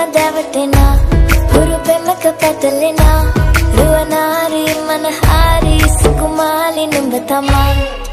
දැවටෙනා හුරු පෙමක පැටලෙනා රුවනාරි මනහාරි සුකුමාලි නුඹ තමා